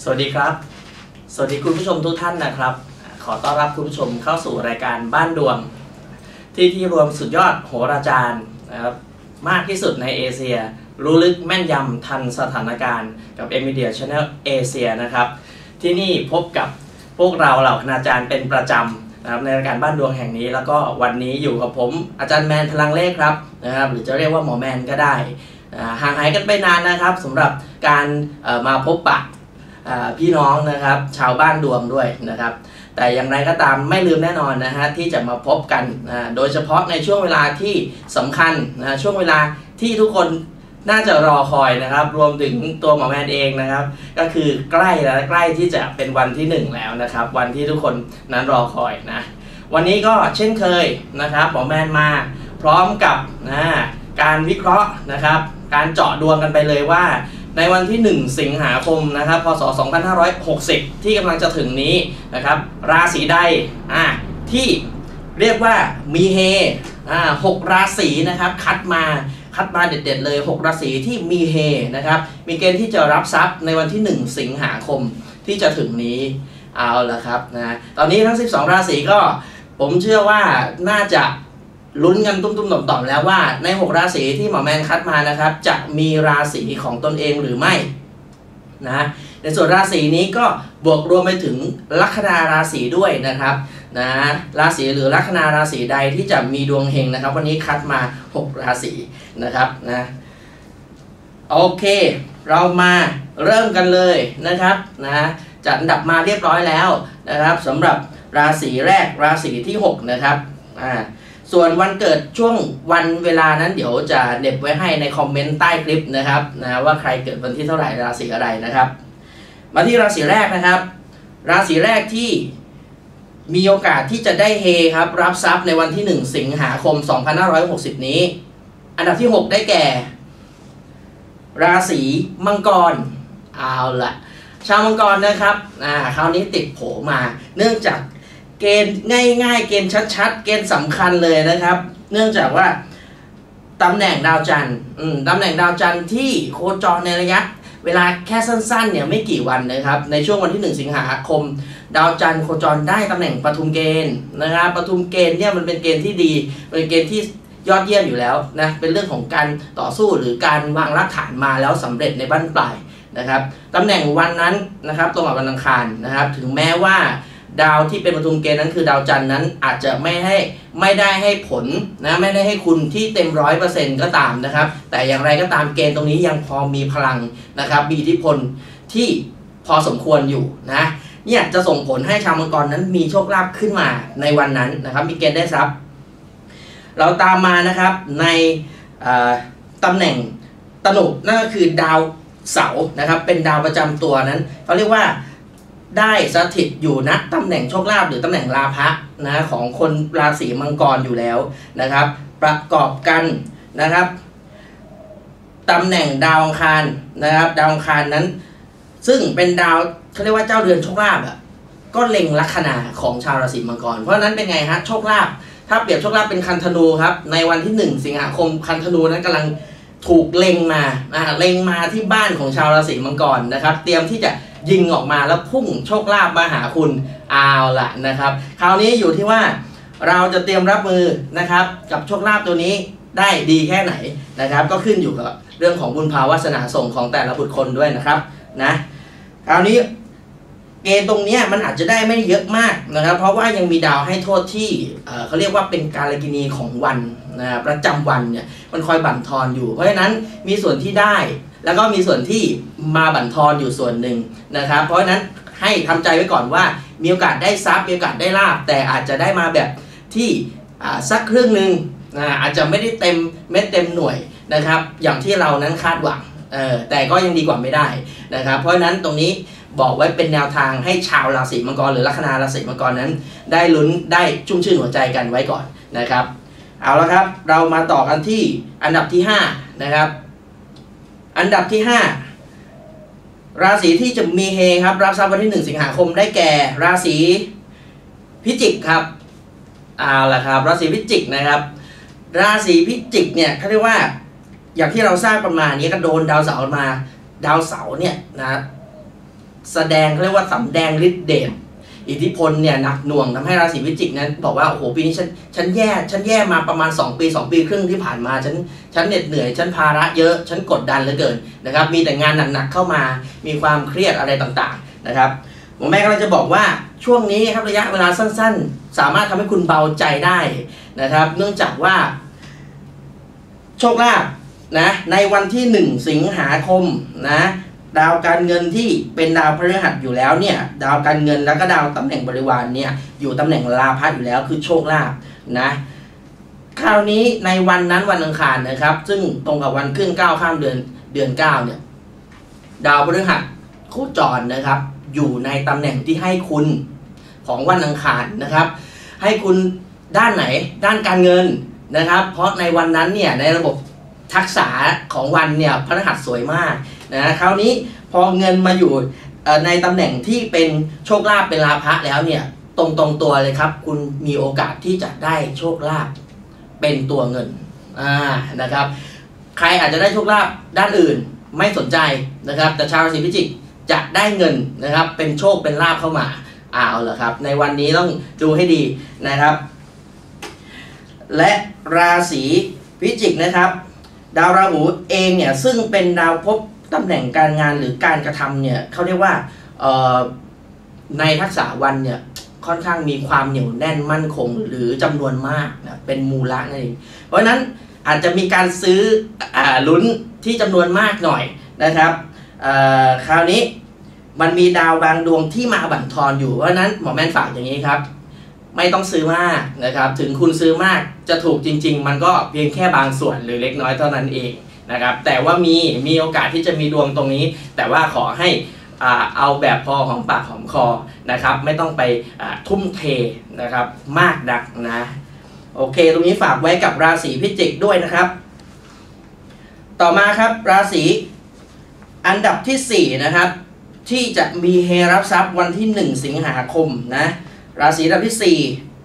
วัสดีครับสวัสดีคุณผู้ชมทุกท่านนะครับขอต้อนรับคุณผู้ชมเข้าสู่รายการบ้านดวงที่รวมสุดยอดโหราจารย์นะครับมากที่สุดในเอเชียรู้ลึกแม่นยำทันสถานการณ์กับ Media Channel เอเชียนะครับที่นี่พบกับพวกเราเหล่าคณาจารย์เป็นประจำนะครับในรายการบ้านดวงแห่งนี้แล้วก็วันนี้อยู่กับผมอาจารย์แมนพลังเลขครับนะครับหรือจะเรียกว่าหมอแมนก็ได้ห่างหายกันไปนานนะครับสำหรับการมาพบปะพี่น้องนะครับชาวบ้านดวงด้วยนะครับแต่อย่างไรก็ตามไม่ลืมแน่นอนนะฮะที่จะมาพบกันโดยเฉพาะในช่วงเวลาที่สำคัญนะช่วงเวลาที่ทุกคนน่าจะรอคอยนะครับรวมถึงตัวหมอแมนเองนะครับก็คือใกล้ที่จะเป็นวันที่1แล้วนะครับวันที่ทุกคนนั้นรอคอยนะวันนี้ก็เช่นเคยนะครับหมอแมนมาพร้อมกับการวิเคราะห์นะครับการเจาะดวงกันไปเลยว่าในวันที่1สิงหาคมนะครับพศ2560ที่กำลังจะถึงนี้นะครับราศีใดที่เรียกว่ามีเฮ6ราศีนะครับคัดมาเด็ดๆเลย6ราศีที่มีเฮนะครับมีเกณฑ์ที่จะรับทรัพย์ในวันที่1สิงหาคมที่จะถึงนี้เอาละครับนะตอนนี้ทั้ง12ราศีก็ผมเชื่อว่าน่าจะลุ้นกันตุ้มๆต่อมๆแล้วว่าใน6ราศีที่หมอแมนคัดมานะครับจะมีราศีของตนเองหรือไม่นะในส่วนราศีนี้ก็บวกรวมไปถึงลัคนาราศีด้วยนะครับนะราศีหรือลัคนาราศีใดที่จะมีดวงเฮงนะครับวันนี้คัดมา6ราศีนะครับนะโอเคเรามาเริ่มกันเลยนะครับนะจัดอันดับมาเรียบร้อยแล้วนะครับสำหรับราศีแรกราศีที่6นะครับส่วนวันเกิดช่วงวันเวลานั้นเดี๋ยวจะเน็บไว้ให้ในคอมเมนต์ใต้คลิปนะครับนะว่าใครเกิดวันที่เท่าไหร่ราศีอะไรนะครับมาที่ราศีแรกนะครับราศีแรกที่มีโอกาสที่จะได้เฮครับรับทรัพย์ในวันที่1สิงหาคม2560นี้อันดับที่6ได้แก่ราศีมังกรเอาละชาวมังกรนะครับคราวนี้ติดโผมาเนื่องจากเกณฑ์ง่ายๆเกณฑ์ชัดๆเกณฑ์สำคัญเลยนะครับเนื่องจากว่าตำแหน่งดาวจันทร์ตำแหน่งดาวจันทร์ที่โคจรในระยะเวลาแค่สั้นๆเนี่ยไม่กี่วันนะครับในช่วงวันที่1สิงหาคมดาวจันทร์โคจรได้ตำแหน่งปฐุมเกณฑ์นะครับปฐุมเกณฑ์เนี่ยมันเป็นเกณฑ์ที่ดีเป็นเกณฑ์ที่ยอดเยี่ยมอยู่แล้วนะเป็นเรื่องของการต่อสู้หรือการวางรากฐานมาแล้วสำเร็จในบั้นปลายนะครับตำแหน่งวันนั้นนะครับตรงกับวันอังคารนะครับถึงแม้ว่าดาวที่เป็นปฐุมเกณฑ์นั้นคือดาวจันทร์นั้นอาจจะไม่ได้ให้ผลนะไม่ได้ให้คุณที่เต็ม100%ก็ตามนะครับแต่อย่างไรก็ตามเกณฑ์ตรงนี้ยังพอมีพลังนะครับมีอิทธิพลที่พอสมควรอยู่นะเนี่ยจะส่งผลให้ชาวมังกรนั้นมีโชคลาภขึ้นมาในวันนั้นนะครับมีเกณฑ์ได้ทรัพย์เราตามมานะครับในตำแหน่งตนุนั่นก็คือดาวเสาร์นะครับเป็นดาวประจำตัวนั้นเขาเรียกว่าได้สถิตอยู่ณตำแหน่งโชคลาภหรือตำแหน่งลาภะนะของคนราศีมังกรอยู่แล้วนะครับประกอบกันนะครับตำแหน่งดาวอังคารนะครับดาวอังคารนั้นซึ่งเป็นดาวเขาเรียกว่าเจ้าเรือนโชคลาภก็เล็งลัคนาของชาวราศีมังกรเพราะฉะนั้นเป็นไงฮะโชคลาภถ้าเปรียบโชคลาภเป็นคันธนูครับในวันที่1สิงหาคมคันธนูนั้นกำลังถูกเล็งมาที่บ้านของชาวราศีมังกรนะครับเตรียมที่จะยิงออกมาแล้วพุ่งโชคลาภมาหาคุณเอาละนะครับคราวนี้อยู่ที่ว่าเราจะเตรียมรับมือนะครับกับโชคลาภตัวนี้ได้ดีแค่ไหนนะครับก็ขึ้นอยู่กับเรื่องของบุญภาวาสนาส่งของแต่ละบุคคลด้วยนะครับนะคราวนี้เกณฑ์ตรงนี้มันอาจจะได้ไม่เยอะมากนะครับเพราะว่ายังมีดาวให้โทษที่เขาเรียกว่าเป็นกาลกินีของวันนะประจำวันเนี่ยมันคอยบั่นทอนอยู่เพราะฉะนั้นมีส่วนที่ได้แล้วก็มีส่วนที่มาบั่นทอนอยู่ส่วนหนึ่งนะครับเพราะฉะนั้นให้ทำใจไว้ก่อนว่ามีโอกาสได้ทรัพย์มีโอกาสได้ลาภแต่อาจจะได้มาแบบที่สักครึ่งหนึ่งอาจจะไม่ได้เต็มเม็ดเต็มหน่วยนะครับอย่างที่เรานั้นคาดหวังแต่ก็ยังดีกว่าไม่ได้นะครับเพราะฉะนั้นตรงนี้บอกไว้เป็นแนวทางให้ชาวราศีมังกรหรือลัคนาราศีมังกรนั้นได้ลุ้นได้ชุ่มชื่นหัวใจกันไว้ก่อนนะครับเอาละครับเรามาต่อกันที่อันดับที่5นะครับอันดับที่5ราศีที่จะมีเฮครับรับทรัพย์วันที่1สิงหาคมได้แก่ราศีพิจิกครับเอาละครับราศีพิจิกนะครับราศีพิจิกเนี่ยเขาเรียกว่าอย่างที่เราทราบประมาณนี้ก็โดนดาวเสาร์มาดาวเสาร์เนี่ยนะแสดงเรียกว่าสำแดงฤทธิ์เดชอิทธิพลเนี่ยหนักหน่วงทำให้ราศีพิจิกนั้นบอกว่าโอ้โหปีนี้ฉันแย่มาประมาณ2 ปี 2 ปีครึ่งที่ผ่านมาฉันเหน็ดเหนื่อยฉันภาระเยอะฉันกดดันเหลือเกินนะครับมีแต่งานหนักๆเข้ามามีความเครียดอะไรต่างๆนะครับหมอแม่กำลังจะบอกว่าช่วงนี้ครับระยะเวลาสั้นๆสามารถทำให้คุณเบาใจได้นะครับเนื่องจากว่าโชคลาภนะในวันที่1 สิงหาคมนะดาวการเงินที่เป็นดาวพฤหัสอยู่แล้วเนี่ยดาวการเงินแล้วก็ดาวตำแหน่งบริวารเนี่ยอยู่ตำแหน่งลาภะอยู่แล้วคือโชคลาภนะคราวนี้ในวันนั้นวันอังคารนะครับซึ่งตรงกับวันขึ้น9ข้ามเดือน9เนี่ยดาวพฤหัสโคจรนะครับอยู่ในตำแหน่งที่ให้คุณของวันอังคารนะครับให้คุณด้านไหนด้านการเงินนะครับเพราะในวันนั้นเนี่ยในระบบทักษะของวันเนี่ยพฤหัสสวยมากนะคราวนี้พอเงินมาอยู่ในตำแหน่งที่เป็นโชคลาภเป็นลาภะแล้วเนี่ยตรงตัวเลยครับคุณมีโอกาสที่จะได้โชคลาภเป็นตัวเงินนะครับใครอาจจะได้โชคลาภด้านอื่นไม่สนใจนะครับแต่ชาวราศีพิจิกจะได้เงินนะครับเป็นโชคเป็นลาภเข้ามาเอาล่ะครับในวันนี้ต้องดูให้ดีนะครับและราศีพิจิกนะครับดาวราหูเองเนี่ยซึ่งเป็นดาวภพตำแหน่งการงานหรือการกระทำเนี่ยเขาเรียกว่าในทักษะวันเนี่ยค่อนข้างมีความเหนียวแน่นมั่นคงหรือจำนวนมากนะเป็นมูลนั่นเองเพราะฉะนั้นอาจจะมีการซื้อลุ้นที่จำนวนมากหน่อยนะครับคราวนี้มันมีดาวบางดวงที่มาบั่นทอนอยู่เพราะฉะนั้นหมอแม่นฝากอย่างนี้ครับไม่ต้องซื้อมากนะครับถึงคุณซื้อมากจะถูกจริงๆมันก็เพียงแค่บางส่วนหรือเล็กน้อยเท่านั้นเองนะครับแต่ว่ามีโอกาสที่จะมีดวงตรงนี้แต่ว่าขอให้เอาแบบพอหอมปากหอมคอนะครับไม่ต้องไปทุ่มเทนะครับมากนักนะโอเคตรงนี้ฝากไว้กับราศีพิจิกด้วยนะครับต่อมาครับราศีอันดับที่4นะครับที่จะมีเฮรับทรัพย์วันที่1 สิงหาคมนะราศีอันดับที่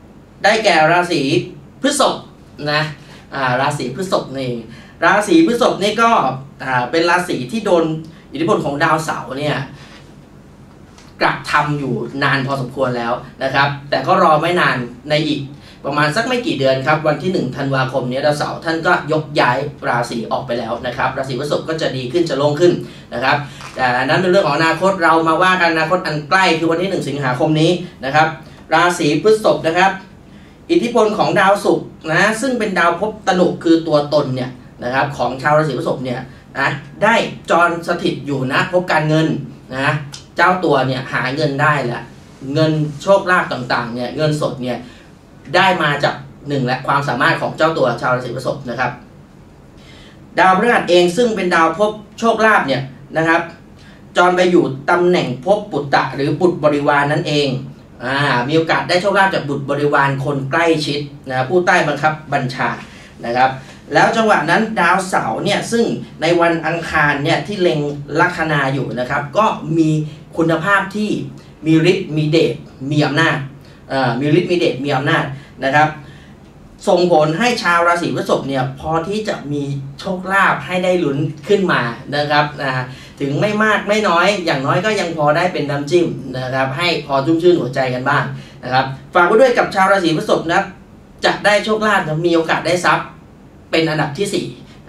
4ได้แก่ราศีพฤษภนะราศีพฤษภนี่ราศีพฤษภนี่ก็เป็นราศีที่โดนอิทธิพลของดาวเสาร์เนี่ยกระทำอยู่นานพอสมควรแล้วนะครับแต่ก็รอไม่นานในอีกประมาณสักไม่กี่เดือนครับวันที่1 ธันวาคมนี้ดาวเสาร์ท่านก็ยกย้ายราศีออกไปแล้วนะครับราศีพฤษภก็จะดีขึ้นจะโล่งขึ้นนะครับแต่นั้นเป็นเรื่องของอนาคตเรามาว่ากันอนาคตอันใกล้คือวันที่1 สิงหาคมนี้นะครับราศีพฤษภนะครับอิทธิพลของดาวศุกร์นะซึ่งเป็นดาวภพตนุคือตัวตนเนี่ยนะครับของชาวราศีพฤษภเนี่ยนะได้จรสถิตอยู่นะภพการเงินนะเจ้าตัวเนี่ยหาเงินได้แหละเงินโชคลาภต่างๆเนี่ยเงินสดเนี่ยได้มาจาก1และความสามารถของเจ้าตัวชาวราศีพฤษภนะครับดาวพฤหัสเองซึ่งเป็นดาวภพโชคลาภเนี่ยนะครับจรไปอยู่ตำแหน่งภพปุตตะหรือบุตรบริวาร นั่นเองมีโอกาสได้โชคลาภจากบุตรบริวารคนใกล้ชิดนะผู้ใต้บังคับบัญชานะครับแล้วจังหวะนั้นดาวเสาร์เนี่ยซึ่งในวันอังคารเนี่ยที่เล็งลัคนาอยู่นะครับก็มีคุณภาพที่มีฤทธิ์มีเดชมีอำนาจมีฤทธิ์มีเดชมีอำนาจนะครับส่งผลให้ชาวราศีพฤษภเนี่ยพอที่จะมีโชคลาภให้ได้ลุ้นขึ้นมานะครับถึงไม่มากไม่น้อยอย่างน้อยก็ยังพอได้เป็นน้ำจิ้มนะครับให้พอชุ่มชื่นหัวใจกันบ้างนะครับฝากไว้ด้วยกับชาวราศีพฤษภนะครับจะได้โชคลาภมีโอกาสได้ทรัพย์เป็นอันดับที่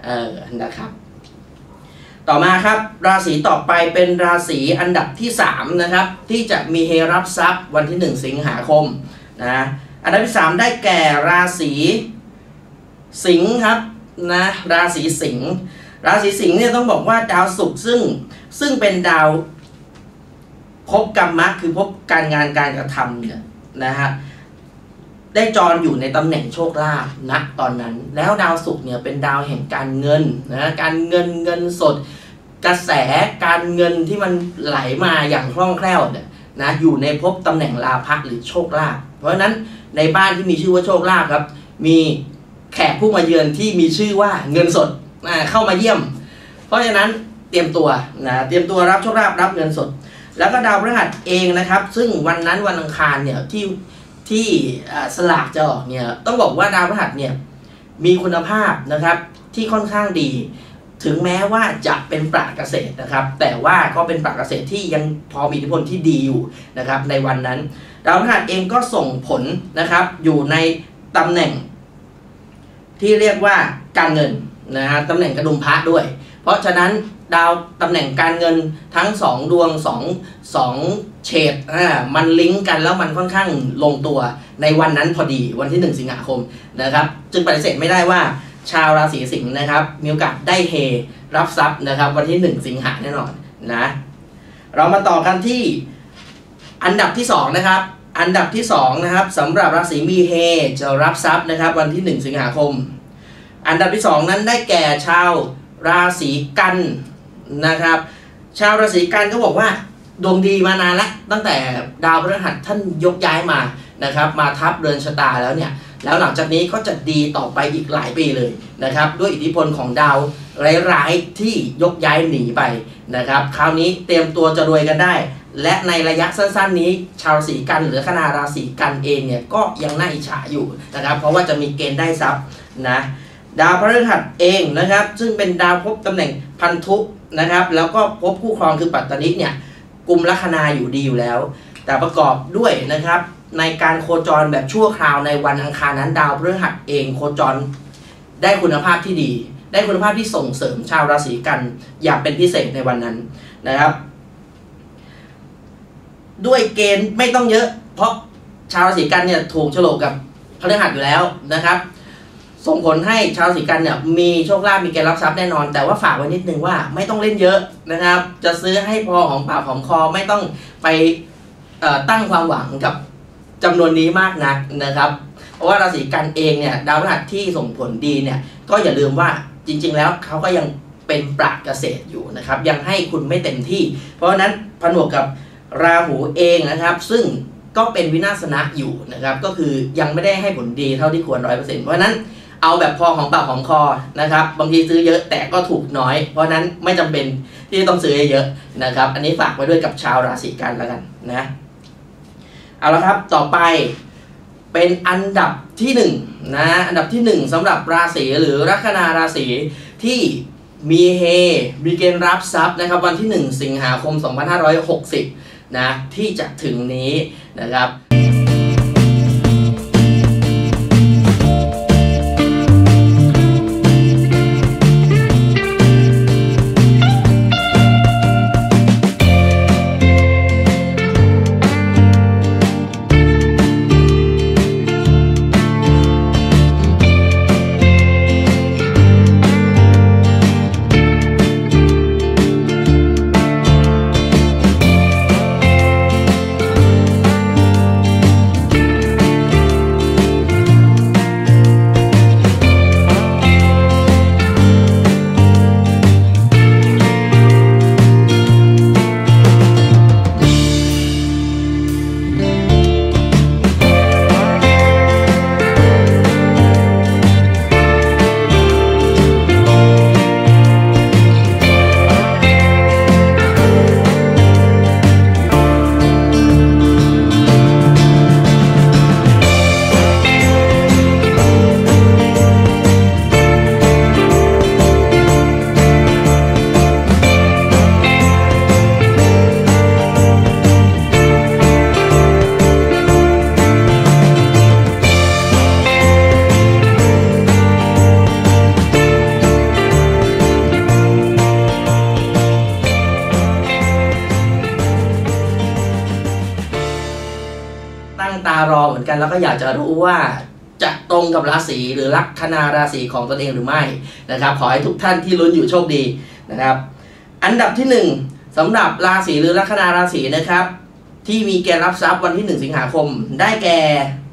4นะครับต่อมาครับราศีต่อไปเป็นราศีอันดับที่3นะครับที่จะมีเฮรับทรัพย์วันที่1 สิงหาคมนะอันดับที่3ได้แก่ราศีสิงห์ครับนะราศีสิงห์เนี่ยต้องบอกว่าดาวศุกร์ซึ่งเป็นดาวภพกรรมะคือภพการงานการกระทำเนี่ยนะฮะได้จรอยู่ในตำแหน่งโชคลาภณตอนนั้นแล้วดาวศุกร์เนี่ยเป็นดาวแห่งการเงินนะการเงินสดกระแสการเงินที่มันไหลมาอย่างคล่องแคล่วเนี่ยนะอยู่ในภพตำแหน่งลาภหรือโชคลาภเพราะฉะนั้นในบ้านที่มีชื่อว่าโชคลาภครับมีแขกผู้มาเยือนที่มีชื่อว่าเงินสดเข้ามาเยี่ยมเพราะฉะนั้นเตรียมตัวรับโชคลาภรับเงินสดแล้วก็ดาวพฤหัสเองนะครับซึ่งวันนั้นวันอังคารเนี่ยที่สลากจะออกเนี่ยต้องบอกว่าดาวพฤหัสเนี่ยมีคุณภาพนะครับที่ค่อนข้างดีถึงแม้ว่าจะเป็นปราชญ์เกษตรนะครับแต่ว่าก็เป็นปราชญ์เกษตรที่ยังพอมีอิทธิพลที่ดีอยู่นะครับในวันนั้นดาวพฤหัสเองก็ส่งผลนะครับอยู่ในตำแหน่งที่เรียกว่าการเงินนะฮะตำแหน่งกระดุมพระด้วยเพราะฉะนั้นดาวตำแหน่งการเงินทั้ง2ดวง2เฉดมันลิงก์กันแล้วมันค่อนข้างลงตัวในวันนั้นพอดีวันที่1สิงหาคมนะครับจึงปฏิเสธไม่ได้ว่าชาวราศีสิงห์นะครับมีโอกาสได้เฮรับทรัพย์นะครับวันที่1สิงหาแน่นอนนะเรามาต่อกันที่อันดับที่2นะครับอันดับที่2นะครับสำหรับราศีมีเฮจะรับทรัพย์นะครับวันที่1สิงหาคมอันดับที่2นั้นได้แก่ชาวราศีกันนะครับชาวราศีกันก็บอกว่าดวงดีมานานแล้วตั้งแต่ดาวพฤหัสท่านยกย้ายมานะครับมาทับเรือนชะตาแล้วเนี่ยแล้วหลังจากนี้ก็จะดีต่อไปอีกหลายปีเลยนะครับด้วยอิทธิพลของดาวร้ายๆที่ยกย้ายหนีไปนะครับคราวนี้เตรียมตัวจะรวยกันได้และในระยะสั้นๆนี้ชาวราศีกันหรือคณะราศีกันเองเนี่ยก็ยังน่าอิจฉาอยู่นะครับเพราะว่าจะมีเกณฑ์ได้ทรัพย์นะดาวพฤหัสเองนะครับซึ่งเป็นดาวภพตำแหน่งพันธุนะครับแล้วก็ภพคู่ครองคือปัตตนิเนี่ยกุมลัคนาอยู่ดีอยู่แล้วแต่ประกอบด้วยนะครับในการโคจรแบบชั่วคราวในวันอังคารนั้นดาวพฤหัสเองโคจรได้คุณภาพที่ดีได้คุณภาพที่ส่งเสริมชาวราศีกันอย่างเป็นพิเศษในวันนั้นนะครับด้วยเกณฑ์ไม่ต้องเยอะเพราะชาวราศีกันเนี่ยถูกโฉลกกับพฤหัสอยู่แล้วนะครับส่งผลให้ชาวราศีกันเนี่ยมีโชคลาภมีเกณฑ์รับทรัพย์แน่นอนแต่ว่าฝากไว้นิดนึงว่าไม่ต้องเล่นเยอะนะครับจะซื้อให้พอของปากของคอไม่ต้องไปตั้งความหวังกับจำนวนนี้มากนักนะครับเพราะว่าราศีกันเองเนี่ยดาวพฤหัสที่ส่งผลดีเนี่ยก็อย่าลืมว่าจริงๆแล้วเขาก็ยังเป็นปราชญ์เกษตรอยู่นะครับยังให้คุณไม่เต็มที่เพราะฉะนั้นผนวกกับราหูเองนะครับซึ่งก็เป็นวินาศนะอยู่นะครับก็คือยังไม่ได้ให้ผลดีเท่าที่ควร 100% เพราะฉะนั้นเอาแบบพอของปากของคอนะครับบางทีซื้อเยอะแต่ก็ถูกน้อยเพราะนั้นไม่จำเป็นที่ต้องซื้อเยอะนะครับอันนี้ฝากไว้ด้วยกับชาวราศีกันแล้วกันนะเอาละครับต่อไปเป็นอันดับที่1นะอันดับที่1สำหรับราศีหรือลัคนาราศีที่มีเฮมีเกณฑ์รับทรัพย์นะครับวันที่1สิงหาคม2560นะที่จะถึงนี้นะครับตารอเหมือนกันแล้วก็อยากจะรู้ว่าจะตรงกับราศีหรือลัคนาราศีของตนเองหรือไม่นะครับขอให้ทุกท่านที่ลุ้นอยู่โชคดีนะครับอันดับที่1สำหรับราศีหรือลัคนาราศีนะครับที่มีเกณฑ์รับทรัพย์วันที่1สิงหาคมได้แก่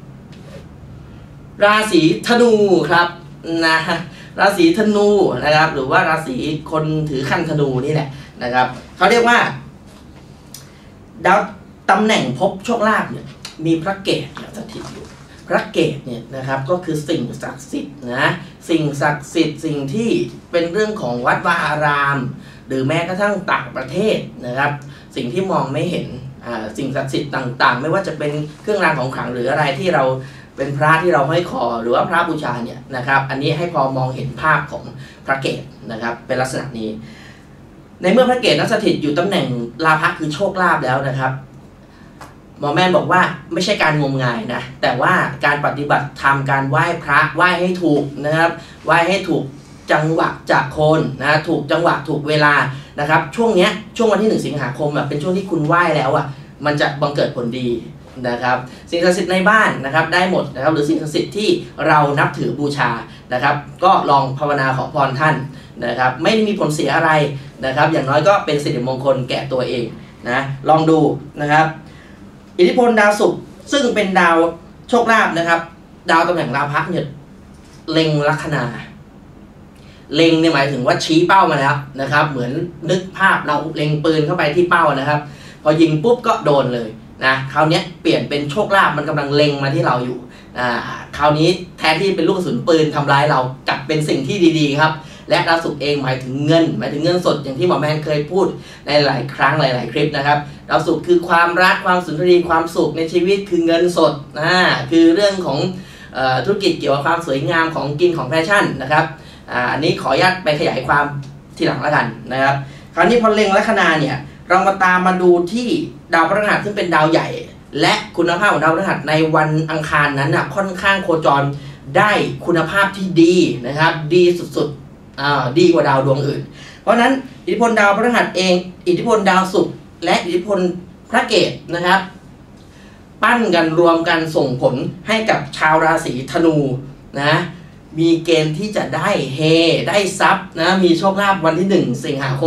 ราศีธนูครับนะราศีธนูนะครับหรือว่าราศีคนถือคันธนูนี่แหละนะครับเขาเรียกว่าดาวตำแหน่งภพโชคลาภเนี่ยมีพระเกศสถิตอยู่พระเกศเนี่ยนะครับก็คือสิ่งศักดิ์สิทธิ์นะสิ่งศักดิ์สิทธิ์สิ่งที่เป็นเรื่องของวัดวาอารามหรือแม้กระทั่งต่างประเทศนะครับสิ่งที่มองไม่เห็นสิ่งศักดิ์สิทธิ์ต่างๆไม่ว่าจะเป็นเครื่องรางของขลังหรืออะไรที่เราเป็นพระที่เราห้อยคอหรือว่าพระบูชาเนี่ยนะครับอันนี้ให้พอมองเห็นภาพของพระเกศนะครับเป็นลักษณะนี้ในเมื่อพระเกศนั้นสถิตอยู่ตำแหน่งลาภะคือโชคลาภแล้วนะครับหมอแม่นบอกว่าไม่ใช่การงมงายนะแต่ว่าการปฏิบัติธรรมการไหว้พระไหว้ให้ถูกนะครับไหว้ให้ถูกจังหวะจากโคนนะถูกจังหวะถูกเวลานะครับช่วงวันที่1 สิงหาคมเป็นช่วงที่คุณไหว้แล้วมันจะบังเกิดผลดีนะครับสิ่งศักดิ์สิทธิ์ในบ้านนะครับได้หมดนะครับหรือสิ่งศักดิ์สิทธิ์ที่เรานับถือบูชานะครับก็ลองภาวนาขอพรท่านนะครับไม่มีผลเสียอะไรนะครับอย่างน้อยก็เป็นสิริมงคลแก่ตัวเองนะลองดูนะครับอิทธิพลดาวศุกร์ซึ่งเป็นดาวโชคลาภนะครับดาวตำแหน่งราพะเนี่ยเล็งลัคนาเล็งเนี่ยหมายถึงว่าชี้เป้ามาแล้วนะครับเหมือนนึกภาพเราเล็งปืนเข้าไปที่เป้านะครับพอยิงปุ๊บก็โดนเลยนะคราวนี้เปลี่ยนเป็นโชคลาภมันกำลังเล็งมาที่เราอยู่คราวนี้แทนที่เป็นลูกกระสุนปืนทำร้ายเรากลับเป็นสิ่งที่ดีๆครับและดาวศุกร์เองหมายถึงเงินสดอย่างที่หมอแมนเคยพูดในหลายครั้งหลายคลิปนะครับดาวศุกร์คือความรักความสุนทรีความสุขในชีวิตคือเงินสดคือเรื่องของธุรกิจเกี่ยวกับความสวยงามของกินของแฟชั่นนะครับอันนี้ขออนุญาตไปขยายความทีหลังแล้วกันนะครับคราวนี้พอเล็งลัคนาเนี่ยเรามาตามมาดูที่ดาวพฤหัสซึ่งเป็นดาวใหญ่และคุณภาพของดาวพฤหัสในวันอังคารนั้นค่อนข้างโคจรได้คุณภาพที่ดีนะครับดีสุดๆดีกว่าดาวดวงอื่นเพราะฉะนั้นอิทธิพลดาวพฤหัสเองอิทธิพลดาวศุกร์และอิทธิพลพระเกศนะครับปั้นกันรวมกันส่งผลให้กับชาวราศีธนูนะมีเกณฑ์ที่จะได้เฮได้ทรัพย์นะมีโชคลาภวันที่1 สิงหาคม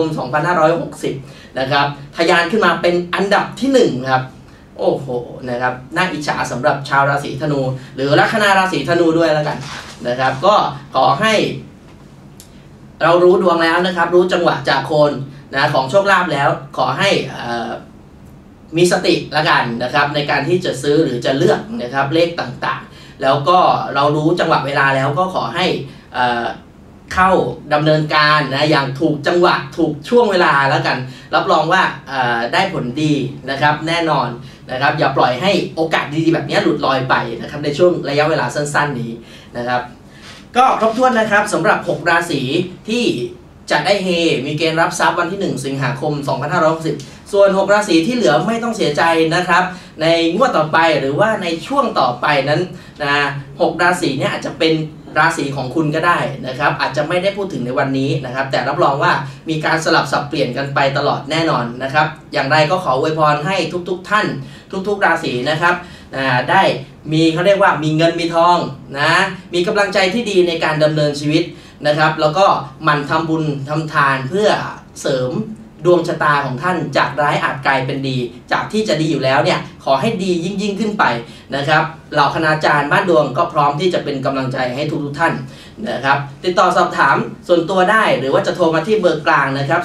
2560นะครับทะยานขึ้นมาเป็นอันดับที่1ครับโอ้โหนะครับน่าอิจฉาสำหรับชาวราศีธนูหรือลัคนาราศีธนูด้วยแล้วกันนะครับก็ขอให้เรารู้ดวงแล้วนะครับรู้จังหวะจากโคนนะของโชคลาภแล้วขอให้มีสติละกันนะครับในการที่จะซื้อหรือจะเลือกนะครับเลขต่างๆแล้วก็เรารู้จังหวะเวลาแล้วก็ขอให้เข้าดำเนินการนะอย่างถูกจังหวะถูกช่วงเวลาแล้วกันรับรองว่าได้ผลดีนะครับแน่นอนนะครับอย่าปล่อยให้โอกาสดีๆแบบนี้หลุดลอยไปนะครับในช่วงระยะเวลาสั้นๆนี้นะครับก็ครบถ้วนนะครับสำหรับ6ราศีที่จะได้เฮมีเกณฑ์รับทรัพย์วันที่1 สิงหาคม 2560ส่วน6ราศีที่เหลือไม่ต้องเสียใจนะครับในงวดต่อไปหรือว่าในช่วงต่อไปนั้นนะ6ราศีเนี่ยอาจจะเป็นราศีของคุณก็ได้นะครับอาจจะไม่ได้พูดถึงในวันนี้นะครับแต่รับรองว่ามีการสลับสับเปลี่ยนกันไปตลอดแน่นอนนะครับอย่างไรก็ขออวยพรให้ทุกๆท่านทุกๆราศีนะครับได้มีเขาเรียกว่ามีเงินมีทองนะมีกำลังใจที่ดีในการดำเนินชีวิตนะครับแล้วก็หมั่นทำบุญทำทานเพื่อเสริมดวงชะตาของท่านจากร้ายอาจกลายเป็นดีจากที่จะดีอยู่แล้วเนี่ยขอให้ดียิ่งขึ้นไปนะครับเหล่าคณาจารย์บ้านดวงก็พร้อมที่จะเป็นกำลังใจให้ทุกท่านนะครับติดต่อสอบถามส่วนตัวได้หรือว่าจะโทรมาที่เบอร์กลางนะครับ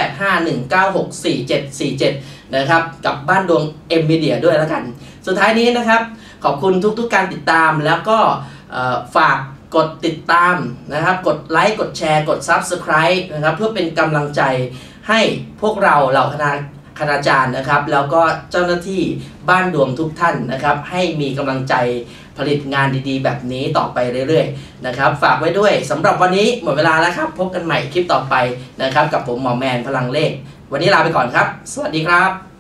0851964747นะครับกับบ้านดวงMediaด้วยแล้วกันสุดท้ายนี้นะครับขอบคุณทุกการติดตามแล้วก็ฝากกดติดตามนะครับกดไลค์กดแชร์กด Subscribe นะครับเพื่อเป็นกำลังใจให้พวกเราเหล่าคณาจารย์นะครับแล้วก็เจ้าหน้าที่บ้านดวงทุกท่านนะครับให้มีกำลังใจผลิตงานดีๆแบบนี้ต่อไปเรื่อยๆนะครับฝากไว้ด้วยสำหรับวันนี้หมดเวลาแล้วครับพบกันใหม่คลิปต่อไปนะครับกับผมหมอแมนพลังเลขวันนี้ลาไปก่อนครับสวัสดีครับ